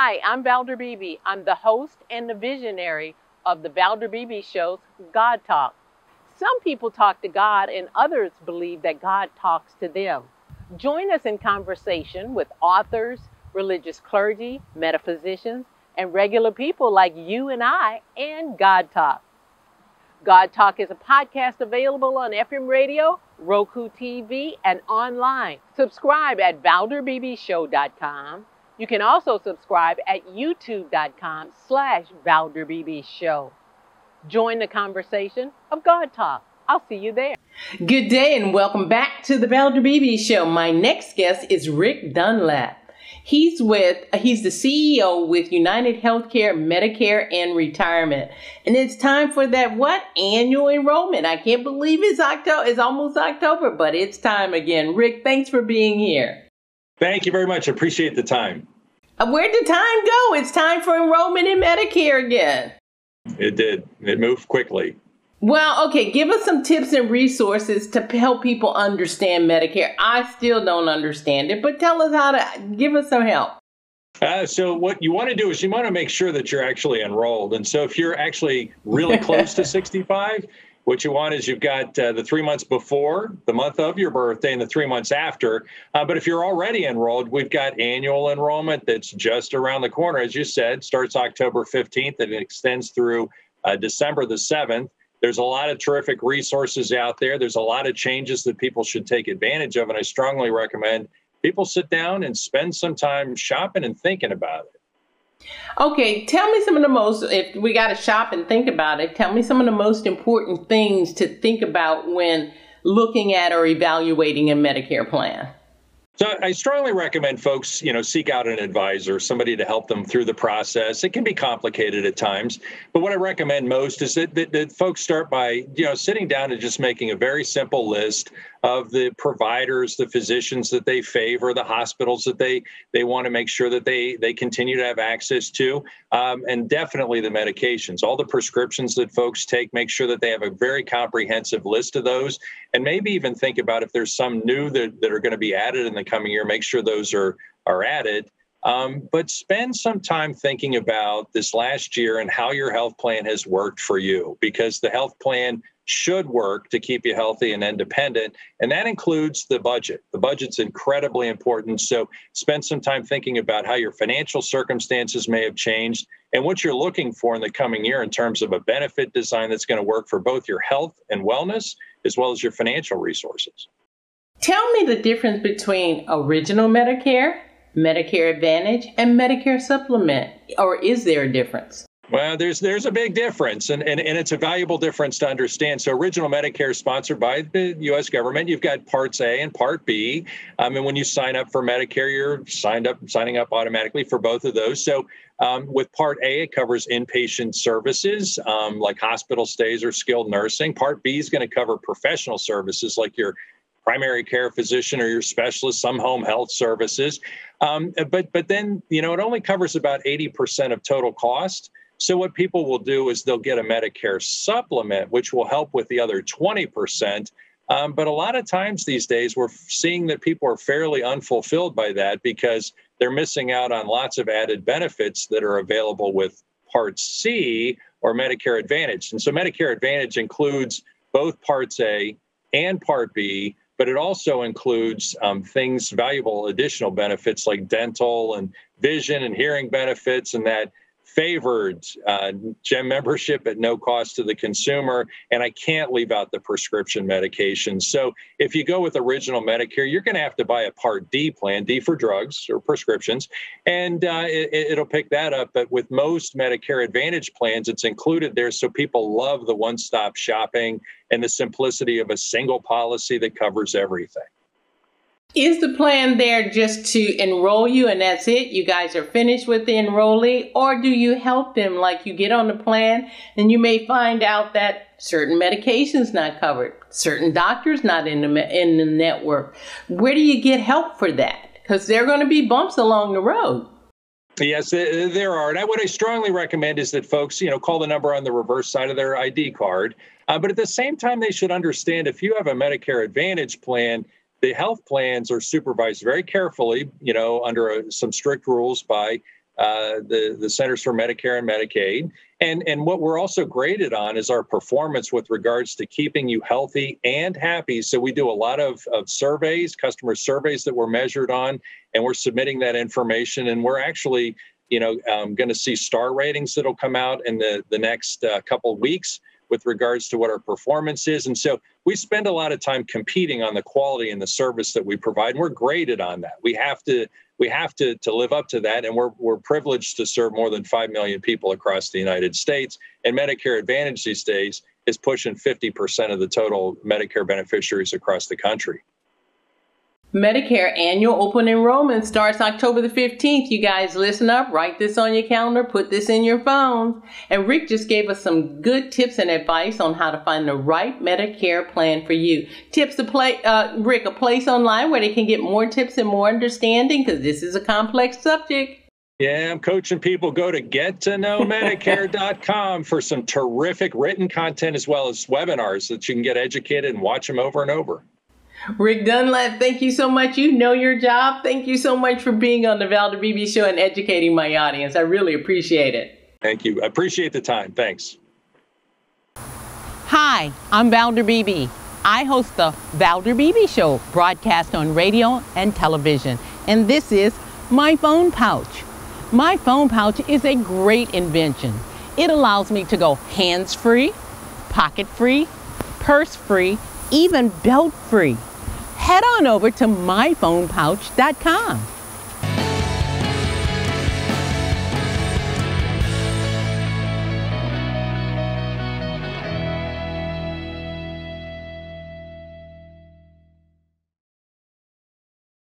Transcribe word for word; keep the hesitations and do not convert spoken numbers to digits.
Hi, I'm Valder Beebe. I'm the host and the visionary of the Valder Beebe Show's God Talk. Some people talk to God and others believe that God talks to them. Join us in conversation with authors, religious clergy, metaphysicians, and regular people like you and I and God Talk. God Talk is a podcast available on F M radio, Roku T V, and online. Subscribe at valder b b show dot com. You can also subscribe at youtube.com slash Valder Beebe Show. Join the conversation of God Talk. I'll see you there. Good day and welcome back to the Valder Beebe Show. My next guest is Rick Dunlap. He's with he's the C E O with UnitedHealthCare Medicare and Retirement. And it's time for that what? Annual enrollment. I can't believe it's October. It's almost October, but it's time again. Rick, thanks for being here. Thank you very much. I appreciate the time. Uh, Where'd the time go? It's time for enrollment in Medicare again. It did. It moved quickly. Well, okay, give us some tips and resources to help people understand Medicare. I still don't understand it, but tell us how to give us some help. Uh, so what you want to do is you want to make sure that you're actually enrolled. And so if you're actually really close to sixty-five, what you want is you've got uh, the three months before, the month of your birthday, and the three months after. Uh, but if you're already enrolled, we've got annual enrollment that's just around the corner. As you said, starts October fifteenth and it extends through uh, December the seventh. There's a lot of terrific resources out there. There's a lot of changes that people should take advantage of. And I strongly recommend people sit down and spend some time shopping and thinking about it. Okay, tell me some of the most, if we got to shop and think about it, tell me some of the most important things to think about when looking at or evaluating a Medicare plan. So I strongly recommend folks, you know, seek out an advisor, somebody to help them through the process. It can be complicated at times, but what I recommend most is that, that, that folks start by, you know, sitting down and just making a very simple list of the providers, the physicians that they favor, the hospitals that they they want to make sure that they they continue to have access to, um, and definitely the medications, all the prescriptions that folks take. Make sure that they have a very comprehensive list of those, and maybe even think about if there's some new that, that are going to be added in the coming year. Make sure those are are added. Um, but spend some time thinking about this last year and how your health plan has worked for you, because the health plan should work to keep you healthy and independent. And that includes the budget. The budget's incredibly important. So spend some time thinking about how your financial circumstances may have changed and what you're looking for in the coming year in terms of a benefit design that's going to work for both your health and wellness, as well as your financial resources. Tell me the difference between original Medicare, Medicare Advantage, and Medicare Supplement, or is there a difference? Well, there's there's a big difference, and, and, and it's a valuable difference to understand. So original Medicare is sponsored by the U S government. You've got Parts A and Part B. Um, and when you sign up for Medicare, you're signed up, signing up automatically for both of those. So um, with Part A, it covers inpatient services um, like hospital stays or skilled nursing. Part B is going to cover professional services like your primary care physician or your specialist, some home health services. Um, but but then, you know, it only covers about eighty percent of total cost. So what people will do is they'll get a Medicare supplement, which will help with the other twenty percent. Um, but a lot of times these days, we're seeing that people are fairly unfulfilled by that because they're missing out on lots of added benefits that are available with Part C or Medicare Advantage. And so Medicare Advantage includes both Parts A and Part B, but it also includes um, things, valuable additional benefits like dental and vision and hearing benefits, and that favored uh, gem membership at no cost to the consumer. And I can't leave out the prescription medications. So if you go with original Medicare, you're going to have to buy a Part D plan, D for drugs or prescriptions, and uh, it, it'll pick that up. But with most Medicare Advantage plans, it's included there. So people love the one-stop shopping and the simplicity of a single policy that covers everything. Is the plan there just to enroll you and that's it? You guys are finished with the enrollee? Or do you help them, like you get on the plan and you may find out that certain medications not covered, certain doctors not in the, in the network? Where do you get help for that? Because there are going to be bumps along the road. Yes, there are. And what I strongly recommend is that folks, you know, call the number on the reverse side of their I D card. Uh, but at the same time, they should understand if you have a Medicare Advantage plan, the health plans are supervised very carefully, you know, under a, some strict rules by uh, the, the Centers for Medicare and Medicaid. And, and what we're also graded on is our performance with regards to keeping you healthy and happy. So we do a lot of, of surveys, customer surveys that we're measured on, and we're submitting that information. And we're actually, you know, um, going to see star ratings that'll come out in the, the next uh, couple of weeks with regards to what our performance is. And so we spend a lot of time competing on the quality and the service that we provide. And we're graded on that. We have to we have to, to live up to that. And we're we're privileged to serve more than five million people across the United States. And Medicare Advantage these days is pushing fifty percent of the total Medicare beneficiaries across the country. Medicare annual open enrollment starts October the fifteenth. You guys listen up, write this on your calendar, put this in your phones. And Rick just gave us some good tips and advice on how to find the right Medicare plan for you. Tips to play, uh, Rick, a place online where they can get more tips and more understanding, because this is a complex subject. Yeah, I'm coaching people. Go to get to know medicare dot com for some terrific written content as well as webinars that you can get educated and watch them over and over. Rick Dunlap, thank you so much. You know your job. Thank you so much for being on the Valder Beebe Show and educating my audience. I really appreciate it. Thank you. I appreciate the time. Thanks. Hi, I'm Valder Beebe. I host the Valder Beebe Show, broadcast on radio and television. And this is my phone pouch. My phone pouch is a great invention. It allows me to go hands-free, pocket-free, purse-free, even belt-free. Head on over to my phone pouch dot com.